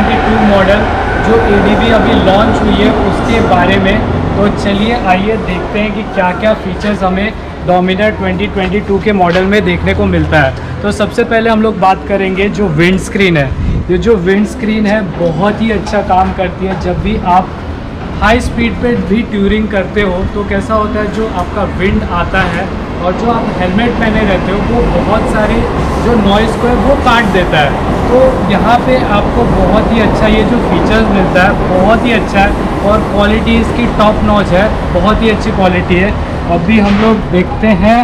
2022 model जो ADV अभी launch हुई है उसके बारे में। तो चलिए आइए देखते हैं कि क्या क्या फीचर्स हमें डोमिनार 2022 के मॉडल में देखने को मिलता है। तो सबसे पहले हम लोग बात करेंगे जो विंड स्क्रीन है। ये जो विंड स्क्रीन है बहुत ही अच्छा काम करती है। जब भी आप हाई स्पीड पे भी टूरिंग करते हो तो कैसा होता है, जो आपका विंड आता है और जो आप हेलमेट पहने रहते हो वो बहुत सारे जो नॉइज़ को है वो काट देता है। तो यहाँ पे आपको बहुत ही अच्छा ये जो फीचर्स मिलता है बहुत ही अच्छा है और क्वालिटी इसकी टॉप नॉच है, बहुत ही अच्छी क्वालिटी है। अभी हम लोग देखते हैं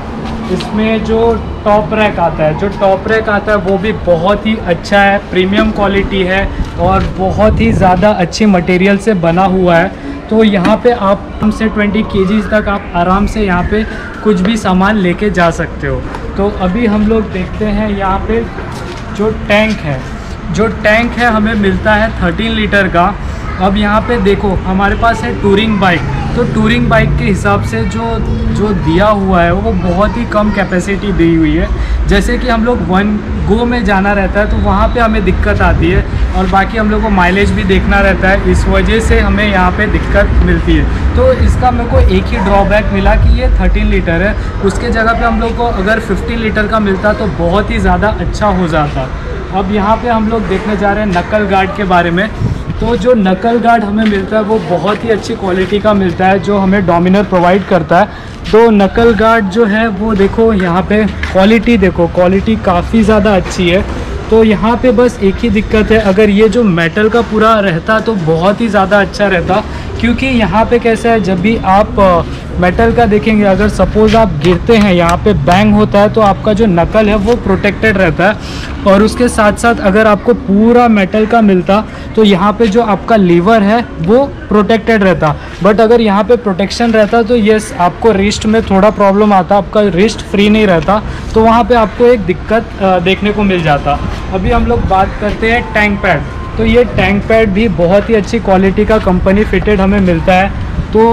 इसमें जो टॉप रैक आता है, जो टॉप रैक आता है वो भी बहुत ही अच्छा है, प्रीमियम क्वालिटी है और बहुत ही ज़्यादा अच्छी मटेरियल से बना हुआ है। तो यहाँ पे आप हमसे 20 kg तक आप आराम से यहाँ पे कुछ भी सामान लेके जा सकते हो। तो अभी हम लोग देखते हैं यहाँ पे जो टैंक है, जो टैंक है हमें मिलता है 13 लीटर का। अब यहाँ पे देखो हमारे पास है टूरिंग बाइक, तो टूरिंग बाइक के हिसाब से जो दिया हुआ है वो बहुत ही कम कैपेसिटी दी हुई है। जैसे कि हम लोग 1 गो में जाना रहता है तो वहाँ पे हमें दिक्कत आती है और बाकी हम लोग को माइलेज भी देखना रहता है, इस वजह से हमें यहाँ पे दिक्कत मिलती है। तो इसका मेरे को एक ही ड्रॉबैक मिला कि ये 13 लीटर है, उसके जगह पे हम लोग को अगर 15 लीटर का मिलता तो बहुत ही ज़्यादा अच्छा हो जाता। अब यहाँ पे हम लोग देखने जा रहे हैं नकल गार्ड के बारे में। तो जो नकल गार्ड हमें मिलता है वो बहुत ही अच्छी क्वालिटी का मिलता है जो हमें डोमिनार प्रोवाइड करता है। तो नकल गार्ड जो है वो देखो यहाँ पे क्वालिटी देखो, क्वालिटी काफ़ी ज़्यादा अच्छी है। तो यहाँ पे बस एक ही दिक्कत है, अगर ये जो मेटल का पूरा रहता तो बहुत ही ज़्यादा अच्छा रहता, क्योंकि यहाँ पे कैसा है जब भी आप मेटल का देखेंगे, अगर सपोज़ आप गिरते हैं यहाँ पे बैंग होता है तो आपका जो नकल है वो प्रोटेक्टेड रहता है। और उसके साथ साथ अगर आपको पूरा मेटल का मिलता तो यहाँ पे जो आपका लीवर है वो प्रोटेक्टेड रहता। बट अगर यहाँ पे प्रोटेक्शन रहता तो यस आपको रिस्ट में थोड़ा प्रॉब्लम आता, आपका रिस्ट फ्री नहीं रहता, तो वहाँ पे आपको एक दिक्कत देखने को मिल जाता। अभी हम लोग बात करते हैं टैंक पैड। तो ये टैंक पैड भी बहुत ही अच्छी क्वालिटी का कंपनी फिटेड हमें मिलता है।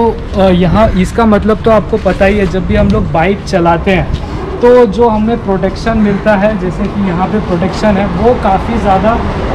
तो यहाँ इसका मतलब तो आपको पता ही है, जब भी हम लोग बाइक चलाते हैं तो जो हमें प्रोटेक्शन मिलता है, जैसे कि यहाँ पे प्रोटेक्शन है वो काफ़ी ज़्यादा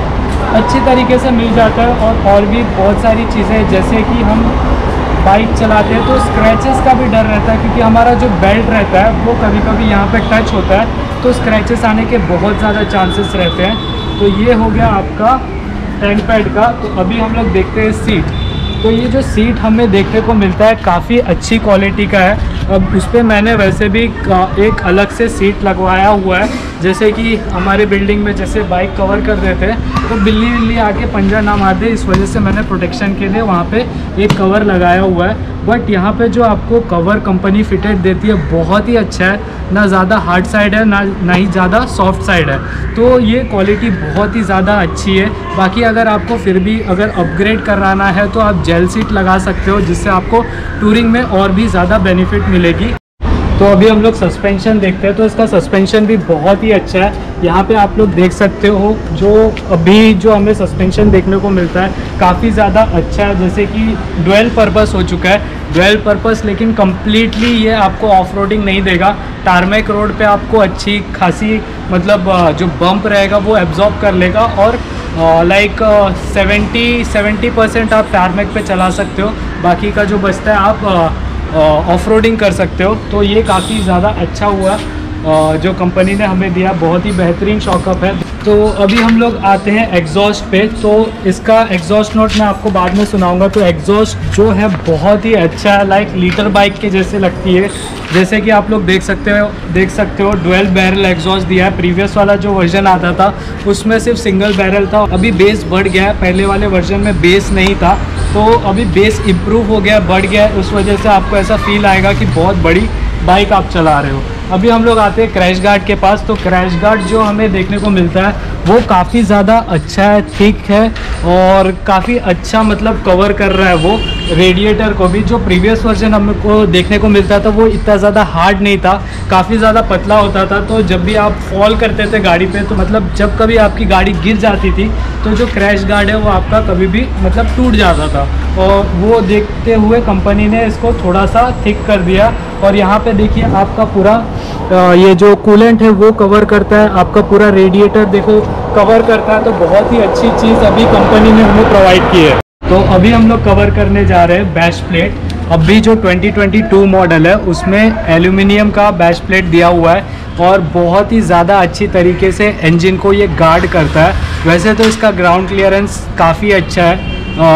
अच्छी तरीके से मिल जाता है। और भी बहुत सारी चीज़ें, जैसे कि हम बाइक चलाते हैं तो स्क्रैचेस का भी डर रहता है, क्योंकि हमारा जो बेल्ट रहता है वो कभी कभी यहाँ पे टच होता है तो स्क्रैचेस आने के बहुत ज़्यादा चांसेस रहते हैं। तो ये हो गया आपका टैंक पैड का। तो अभी हम लोग देखते हैं सीट। तो ये जो सीट हमें देखने को मिलता है काफ़ी अच्छी क्वालिटी का है। अब उस पर मैंने वैसे भी एक अलग से सीट लगवाया हुआ है, जैसे कि हमारे बिल्डिंग में जैसे बाइक कवर कर देते हैं तो बिल्ली आके पंजा ना मार दे, इस वजह से मैंने प्रोटेक्शन के लिए वहाँ पे एक कवर लगाया हुआ है। बट यहाँ पे जो आपको कवर कंपनी फिटेड देती है बहुत ही अच्छा है, ना ज़्यादा हार्ड साइड है ना ही ज़्यादा सॉफ्ट साइड है। तो ये क्वालिटी बहुत ही ज़्यादा अच्छी है। बाकी अगर आपको फिर भी अगर अपग्रेड कराना है तो आप जेल सीट लगा सकते हो, जिससे आपको टूरिंग में और भी ज़्यादा बेनिफिट मिलेगी। तो अभी हम लोग सस्पेंशन देखते हैं। तो इसका सस्पेंशन भी बहुत ही अच्छा है। यहाँ पे आप लोग देख सकते हो जो हमें सस्पेंशन देखने को मिलता है काफ़ी ज़्यादा अच्छा है, जैसे कि डुअल पर्पस हो चुका है। डुअल पर्पस, लेकिन कम्प्लीटली ये आपको ऑफ रोडिंग नहीं देगा। टारमेक रोड पे आपको अच्छी खासी मतलब जो बम्प रहेगा वो एब्जॉर्ब कर लेगा और लाइक 70% आप टारमेक पे चला सकते हो, बाकी का जो बचता है आप ऑफ रोडिंग कर सकते हो। तो ये काफ़ी ज़्यादा अच्छा हुआ जो कंपनी ने हमें दिया, बहुत ही बेहतरीन शॉकअप है। तो अभी हम लोग आते हैं एग्जॉस्ट पे। तो इसका एग्जॉस्ट नोट मैं आपको बाद में सुनाऊंगा। तो एग्जॉस्ट जो है बहुत ही अच्छा है, लाइक लीटर बाइक के जैसे लगती है। जैसे कि आप लोग देख सकते हो डुअल बैरल एग्जॉस्ट दिया है। प्रीवियस वाला जो वर्जन आता था उसमें सिर्फ सिंगल बैरल था, अभी बेस बढ़ गया है। पहले वाले वर्जन में बेस नहीं था, तो अभी बेस इम्प्रूव हो गया, बढ़ गया है। उस वजह से आपको ऐसा फील आएगा कि बहुत बड़ी बाइक आप चला रहे हो। अभी हम लोग आते हैं क्रैश गार्ड के पास। तो क्रैश गार्ड जो हमें देखने को मिलता है वो काफ़ी ज़्यादा अच्छा है, थिक है और काफ़ी अच्छा मतलब कवर कर रहा है वो। रेडिएटर को भी, जो प्रीवियस वर्जन हमको देखने को मिलता था वो इतना ज़्यादा हार्ड नहीं था, काफ़ी ज़्यादा पतला होता था। तो जब भी आप फॉल करते थे गाड़ी पे, तो मतलब जब कभी आपकी गाड़ी गिर जाती थी तो जो क्रैश गार्ड है वो आपका कभी भी मतलब टूट जाता था। और वो देखते हुए कंपनी ने इसको थोड़ा सा थिक कर दिया। और यहाँ पे देखिए आपका पूरा ये जो कूलेंट है वो कवर करता है, आपका पूरा रेडिएटर देखो कवर करता है। तो बहुत ही अच्छी चीज़ अभी कंपनी ने हमें प्रोवाइड की है। तो अभी हम लोग कवर करने जा रहे हैं बैश प्लेट। अभी जो 2022 मॉडल है उसमें एल्यूमिनियम का बैश प्लेट दिया हुआ है और बहुत ही ज़्यादा अच्छी तरीके से इंजन को ये गार्ड करता है। वैसे तो इसका ग्राउंड क्लियरेंस काफ़ी अच्छा है,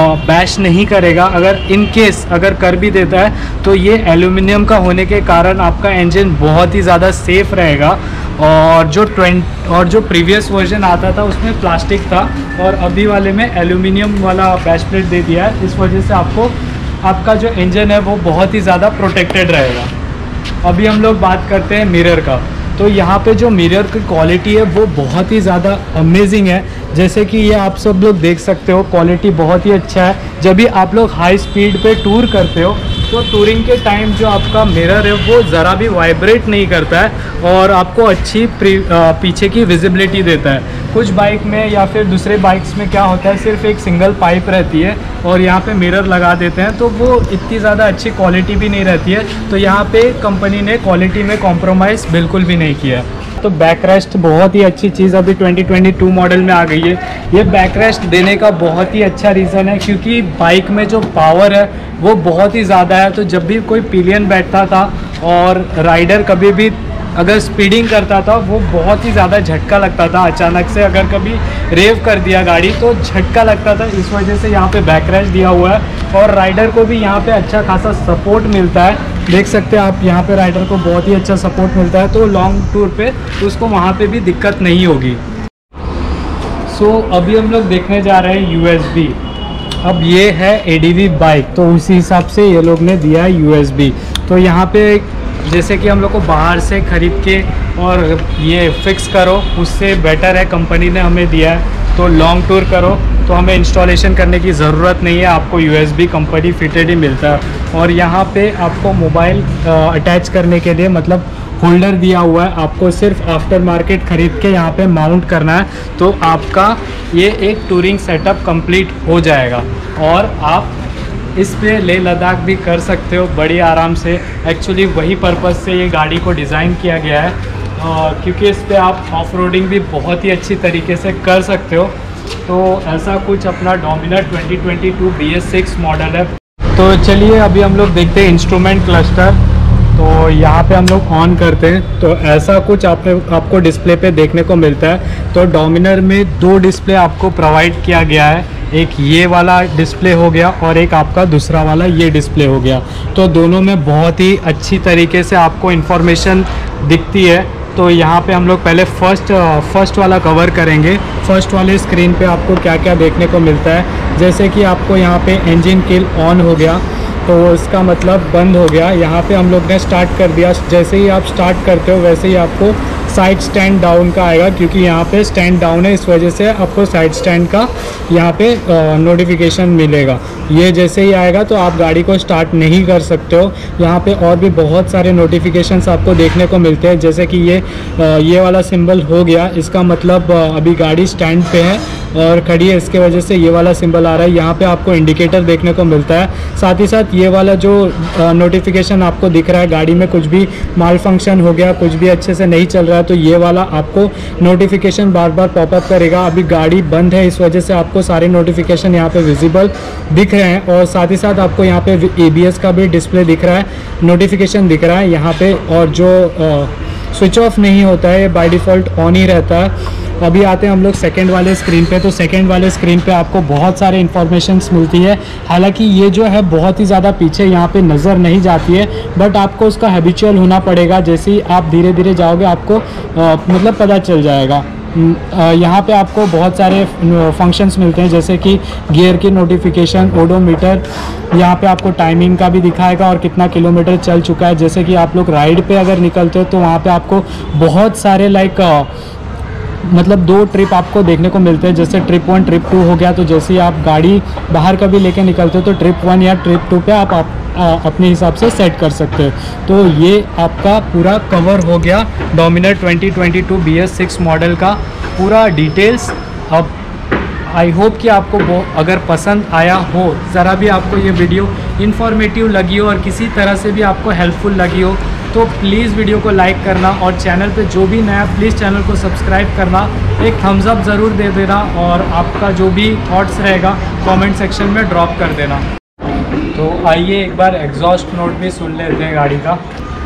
बैश नहीं करेगा। अगर इन केस अगर कर भी देता है तो ये एल्यूमिनियम का होने के कारण आपका इंजन बहुत ही ज़्यादा सेफ रहेगा। और जो प्रीवियस वर्जन आता था उसमें प्लास्टिक था और अभी वाले में एल्यूमिनियम वाला बैश प्लेट दे दिया है। इस वजह से आपका जो इंजन है वो बहुत ही ज़्यादा प्रोटेक्टेड रहेगा। अभी हम लोग बात करते हैं मिरर का। तो यहाँ पे जो मिरर की क्वालिटी है वो बहुत ही ज़्यादा अमेजिंग है। जैसे कि ये आप सब लोग देख सकते हो, क्वालिटी बहुत ही अच्छा है। जब भी आप लोग हाई स्पीड पे टूर करते हो तो टूरिंग के टाइम जो आपका मिरर है वो ज़रा भी वाइब्रेट नहीं करता है और आपको अच्छी पीछे की विजिबिलिटी देता है। कुछ बाइक में या फिर दूसरे बाइक्स में क्या होता है, सिर्फ एक सिंगल पाइप रहती है और यहाँ पे मिरर लगा देते हैं तो वो इतनी ज़्यादा अच्छी क्वालिटी भी नहीं रहती है। तो यहाँ पे कंपनी ने क्वालिटी में कॉम्प्रोमाइज़ बिल्कुल भी नहीं किया। तो बैकरेस्ट बहुत ही अच्छी चीज़ अभी 2022 मॉडल में आ गई है। ये बैकरेस्ट देने का बहुत ही अच्छा रीज़न है क्योंकि बाइक में जो पावर है वो बहुत ही ज़्यादा है। तो जब भी कोई पिलियन बैठता था और राइडर कभी भी अगर स्पीडिंग करता था वो बहुत ही ज़्यादा झटका लगता था। अचानक से अगर कभी रेव कर दिया गाड़ी तो झटका लगता था। इस वजह से यहाँ पे बैकरेस्ट दिया हुआ है और राइडर को भी यहाँ पे अच्छा खासा सपोर्ट मिलता है। देख सकते हैं आप यहाँ पे राइडर को बहुत ही अच्छा सपोर्ट मिलता है, तो लॉन्ग टूर पे उसको वहाँ पे भी दिक्कत नहीं होगी। सो अभी हम लोग देखने जा रहे हैं USB। अब ये है ADV बाइक, तो उसी हिसाब से ये लोग ने दिया है USB। तो यहाँ पे जैसे कि हम लोग को बाहर से ख़रीद के और ये फिक्स करो उससे बेटर है कंपनी ने हमें दिया है। तो लॉन्ग टूर करो तो हमें इंस्टॉलेशन करने की ज़रूरत नहीं है, आपको USB कंपनी फिटेड ही मिलता है। और यहाँ पे आपको मोबाइल अटैच करने के लिए मतलब होल्डर दिया हुआ है, आपको सिर्फ आफ्टर मार्केट ख़रीद के यहाँ पे माउंट करना है तो आपका ये एक टूरिंग सेटअप कंप्लीट हो जाएगा और आप इस पे लेह लद्दाख भी कर सकते हो बड़ी आराम से। एक्चुअली वही पर्पज़ से ये गाड़ी को डिज़ाइन किया गया है क्योंकि इस पे आप ऑफ रोडिंग भी बहुत ही अच्छी तरीके से कर सकते हो। तो ऐसा कुछ अपना डोमिनर 2022 BS6 मॉडल है। तो चलिए अभी हम लोग देखते हैं इंस्ट्रूमेंट क्लस्टर। तो यहाँ पे हम लोग ऑन करते हैं तो ऐसा कुछ आपको डिस्प्ले पे देखने को मिलता है। तो डोमिनर में 2 डिस्प्ले आपको प्रोवाइड किया गया है, एक ये वाला डिस्प्ले हो गया और एक आपका दूसरा वाला ये डिस्प्ले हो गया। तो दोनों में बहुत ही अच्छी तरीके से आपको इन्फॉर्मेशन दिखती है। तो यहाँ पे हम लोग पहले फर्स्ट वाला कवर करेंगे। फर्स्ट वाले स्क्रीन पे आपको क्या क्या देखने को मिलता है, जैसे कि आपको यहाँ पे इंजन किल ऑन हो गया तो इसका मतलब बंद हो गया। यहाँ पे हम लोग ने स्टार्ट कर दिया, जैसे ही आप स्टार्ट करते हो वैसे ही आपको साइड स्टैंड डाउन का आएगा क्योंकि यहाँ पे स्टैंड डाउन है, इस वजह से आपको साइड स्टैंड का यहाँ पे नोटिफिकेशन मिलेगा। ये जैसे ही आएगा तो आप गाड़ी को स्टार्ट नहीं कर सकते हो। यहाँ पे और भी बहुत सारे नोटिफिकेशंस आपको देखने को मिलते हैं, जैसे कि ये वाला सिंबल हो गया, इसका मतलब अभी गाड़ी स्टैंड पे है और खड़ी है, इसके वजह से ये वाला सिंबल आ रहा है। यहाँ पे आपको इंडिकेटर देखने को मिलता है। साथ ही साथ ये वाला जो नोटिफिकेशन आपको दिख रहा है, गाड़ी में कुछ भी माल फंक्शन हो गया, कुछ भी अच्छे से नहीं चल रहा है तो ये वाला आपको नोटिफिकेशन बार बार पॉपअप करेगा। अभी गाड़ी बंद है इस वजह से आपको सारे नोटिफिकेशन यहाँ पे विजिबल दिख रहे हैं और साथ ही साथ आपको यहाँ पे ABS का भी डिस्प्ले दिख रहा है, नोटिफिकेशन दिख रहा है यहाँ पे। और जो स्विच ऑफ नहीं होता है, बाय डिफ़ॉल्ट ऑन ही रहता है। अभी आते हैं हम लोग सेकंड वाले स्क्रीन पे। तो सेकंड वाले स्क्रीन पे आपको बहुत सारे इन्फॉर्मेशन्स मिलती है। हालांकि ये जो है बहुत ही ज़्यादा पीछे यहाँ पे नज़र नहीं जाती है, बट आपको उसका हैबिचुअल होना पड़ेगा। जैसे ही आप धीरे धीरे जाओगे आपको मतलब पता चल जाएगा। यहाँ पे आपको बहुत सारे फंक्शंस मिलते हैं, जैसे कि गियर की नोटिफिकेशन, ओडोमीटर, यहाँ पे आपको टाइमिंग का भी दिखाएगा और कितना किलोमीटर चल चुका है। जैसे कि आप लोग राइड पे अगर निकलते हो तो वहाँ पे आपको बहुत सारे मतलब 2 ट्रिप आपको देखने को मिलते हैं, जैसे ट्रिप 1 ट्रिप 2 हो गया। तो जैसे ही आप गाड़ी बाहर कभी लेके निकलते हो तो ट्रिप 1 या ट्रिप 2 पे आप अपने हिसाब से सेट कर सकते हो। तो ये आपका पूरा कवर हो गया डोमिनर 2022 BS6 मॉडल का पूरा डिटेल्स। अब आई होप कि आपको वो अगर पसंद आया हो, ज़रा भी आपको ये वीडियो इन्फॉर्मेटिव लगी हो और किसी तरह से भी आपको हेल्पफुल लगी हो, तो प्लीज़ वीडियो को लाइक करना और चैनल पे जो भी नया प्लीज़ चैनल को सब्सक्राइब करना, एक थम्स अप ज़रूर दे देना और आपका जो भी थॉट्स रहेगा कमेंट सेक्शन में ड्रॉप कर देना। तो आइए एक बार एग्जॉस्ट नोट भी सुन लेते हैं गाड़ी का।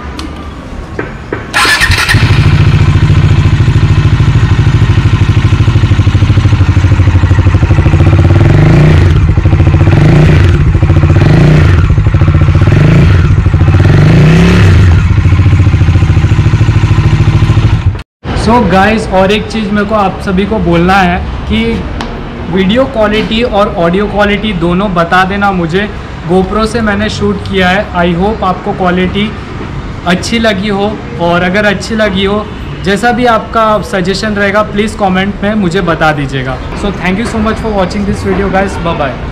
सो गाइस, और एक चीज़ मेरे को आप सभी को बोलना है कि वीडियो क्वालिटी और ऑडियो क्वालिटी दोनों बता देना मुझे। GoPro से मैंने शूट किया है, आई होप आपको क्वालिटी अच्छी लगी हो, और अगर अच्छी लगी हो, जैसा भी आपका सजेशन रहेगा प्लीज़ कमेंट में मुझे बता दीजिएगा। So thank you so much for watching this video guys, bye bye.